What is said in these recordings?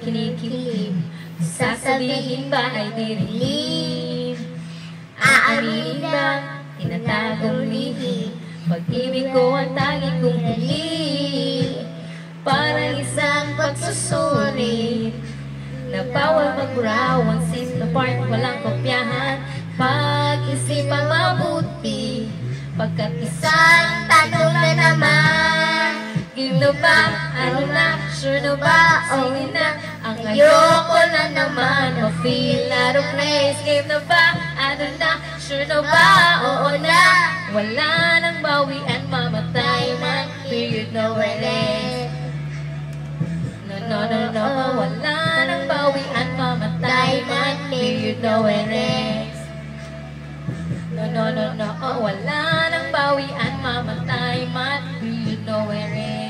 kinikilig? Sasabihin ba ay dirilim? Aaminin ba tinatagong lihim? Pag-ibig ko ang tanging kong hiling, parang isang pagsusulit na bawal magraw ang simple part, walang kopyahan. Pag-isipan mabuti, pagkat isang tanong na naman. Give na ba? Ano na? Sure na ba? Sige na. Ang ayoko na naman ma-feel out of place. Give na ba? Ano na? Sure na ba? Oo na. Wala nang bawian, mamatay man. Period, no release. No, wala nang bawian, mamatay man. Period, no release. No, wala nang bawian, mamatay man. Period, no release.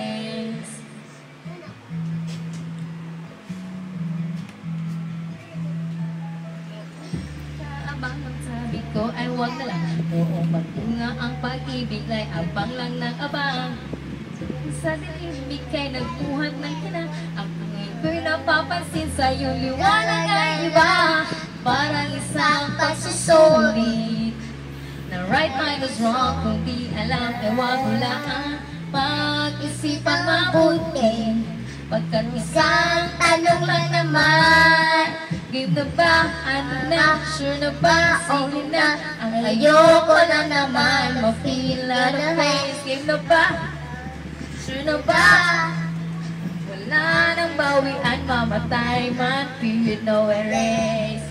Kaabang ng sabi ko ay huwag na lang. Oo, matunga ang pag-ibig ay abang lang ng abang. Sa dilimig kay nagbuhat ng kina. Ang pangin ko'y napapansin sa'yo, liwanag ay iba. Parang isang pagsusulit na right minus wrong. Kung di alam, ewan ko lang. Pag-isipan mabuti, pagkat isang tanong lang naman. Give na ba? Ano na? Sure na ba? Sige na. Ang ayoko na naman ma-feel out of place. Give na ba? Sure na ba? Wala nang bawian, mamatay man. Period, no erase.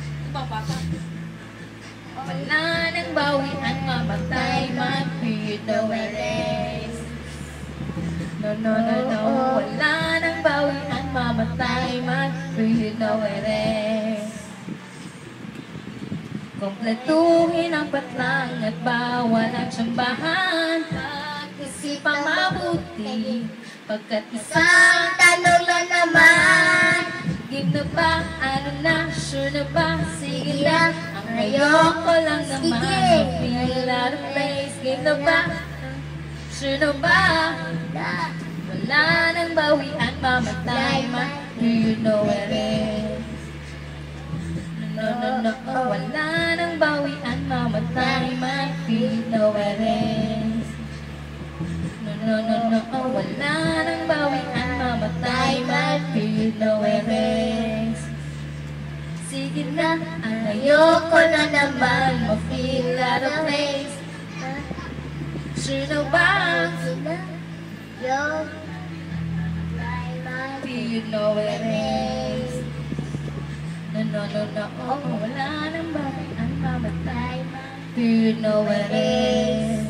Wala nang bawian, mamatay man. Period, no erase. No, wala nang bawian, mamatay man. Period, no erase. Kompletuhin ang patlang at bawal ang tsambahan. Pag-isipang mabuti, pagkat isang tanong lang naman. Give na ba? Ano na? Sure na ba? Sige lang. Ang ayoko lang naman ma-feel out of place. Give na ba? Sure na ba? Wala nang bawian, mamatay man. Do you know where it is? No, wala nang bawian, mamatay man. Do you know where it is? No, wala nang bawian, mamatay man. Do you know where it is? Sige na, ang ayoko na naman ma-feel out of place. Sure na ba? Do you know where it is? No, wala nang bawian, mamatay man. Do you know where it is?